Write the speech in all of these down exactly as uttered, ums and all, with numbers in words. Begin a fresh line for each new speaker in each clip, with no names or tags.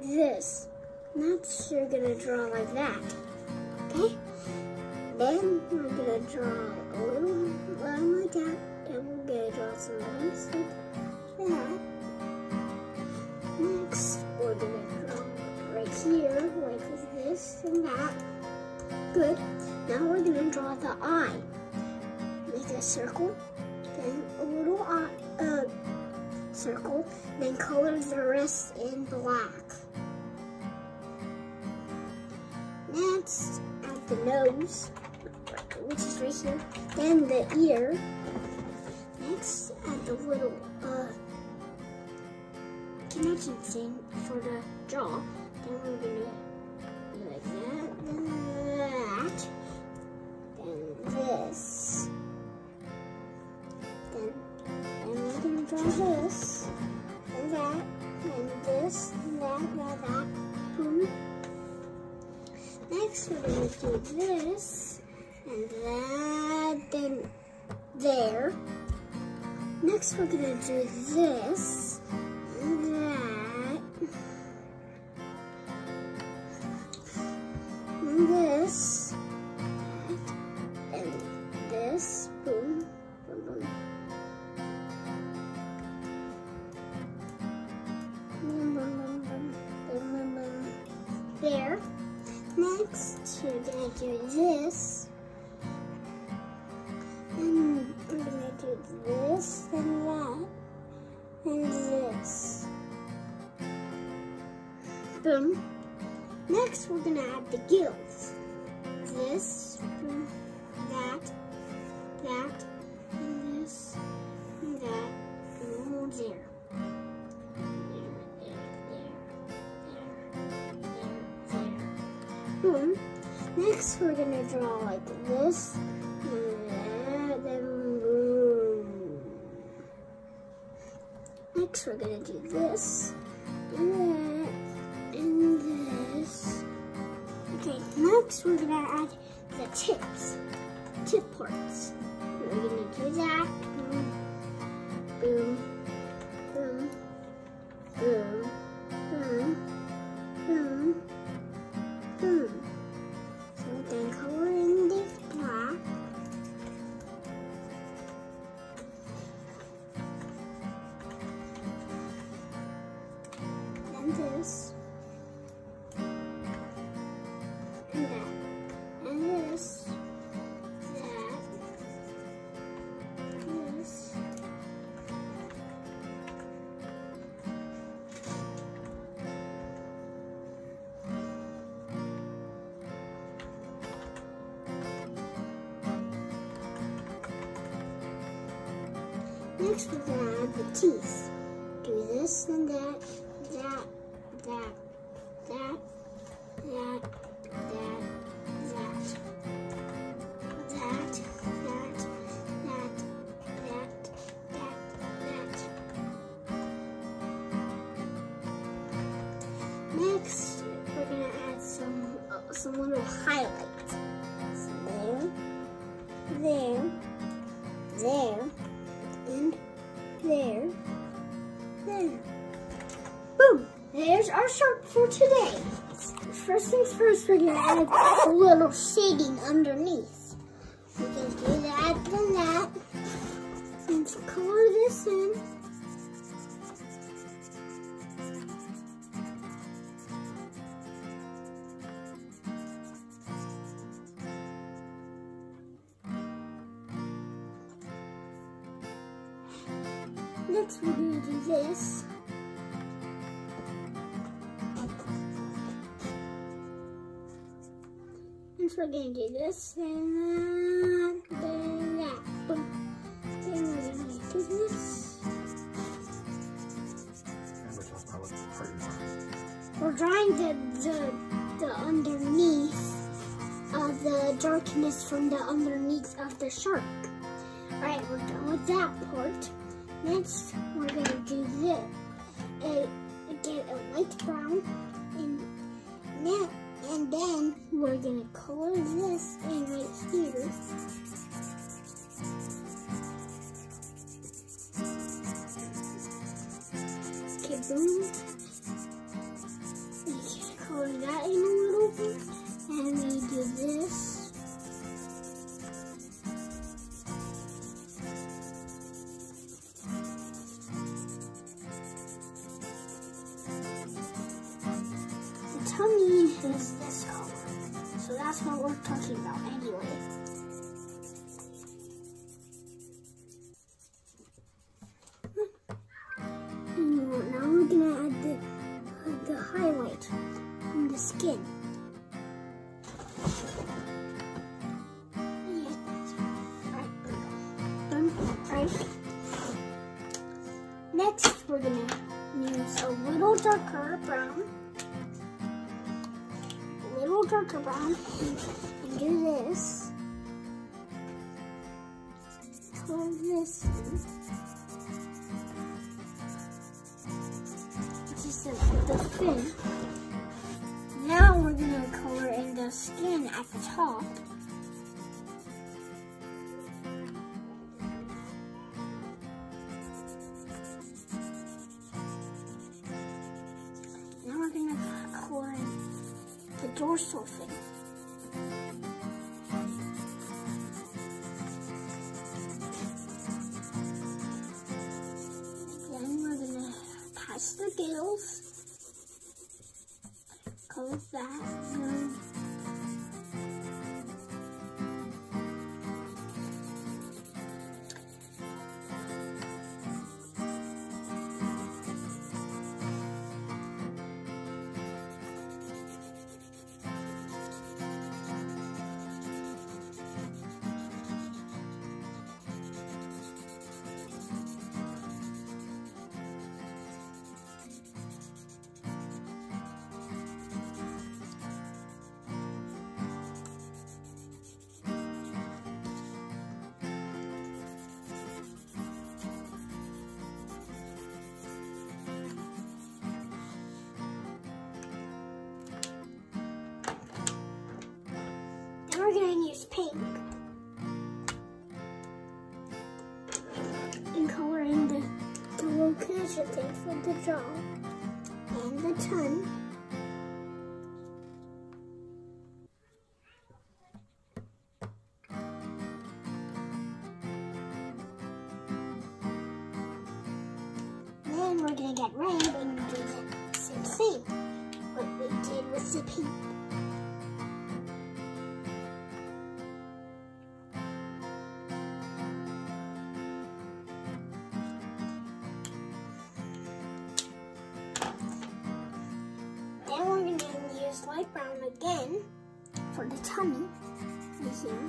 this. Next, you're gonna draw like that. Okay? Then we're gonna draw a little line like that. Then we're gonna draw some lines like that. Next, we're gonna draw right here, like this and that. Good. Now we're gonna draw the eye. Make a circle, then a little eye, uh, circle, then color the rest in black. Next, add the nose, which is right here. Then the ear. Next, add the little uh, connection thing for the jaw. Then we're gonna do like that, then that, then this. Then, then we're gonna draw this, and that, and this, and that, that, that. Boom. Next, we're going to do this, and that, then there. Next, we're going to do this, and that, and this, and this, boom, boom, boom. Boom, boom, boom, boom, boom, boom, boom. There. Next, we're gonna do this, and we're gonna do this, and that, and this. Boom. Next, we're gonna add the gills. This, boom, that, that, and this, and that, and there. Boom. Next, we're gonna draw like this, and that, then boom. Next, we're gonna do this, and that, and this. Okay, next we're gonna add the tips, tip parts. We're gonna do that, boom, boom, boom, boom, boom, boom. Boom. So then color in this black. Then this. And that. And this. That. This. Next, we're gonna add the teeth. Do this and that, that, that, that, that, that, that, that, that, that, that, that, that. Next, we're gonna add some uh, some little highlights. So there, there, there. And there, there. Boom! There's our shark for today. First things first, we're gonna add a little shading underneath. We can do that, then that. And color this in. Next, we're going to do this. Next, we're going to do this, and that, then that. Boom. Then we're going to do this. We're drawing the, the, the underneath of the darkness from the underneath of the shark. Alright, we're done with that part. Next, we're going to do this, uh, get a light brown, and, then, and then we're going to color this in right here. Okay, boom. tummy is this color. So that's what we're talking about anyway. And now we're gonna add the, uh, the highlight on the skin. Right. Next, we're gonna use a little darker brown, a little darker brown, and, and do this. Color this in. Just like the fin. Now we're gonna color in the skin at the top. Now we're going to color in the dorsal fin. Then we're going to patch the gills. Color that. Then we're going to use pink and color in the, the little connection thing for the jaw and the tongue. Then we're going to get red and do the same thing, what we did with the pink. Then we're going to use light brown again for the tummy right here.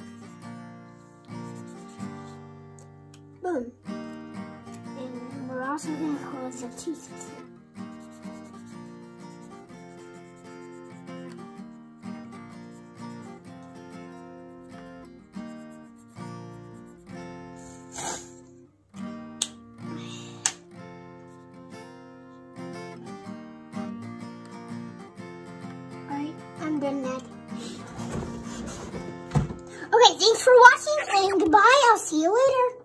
Boom. And we're also going to color the teeth too. I'm done now. Okay, thanks for watching and goodbye. I'll see you later.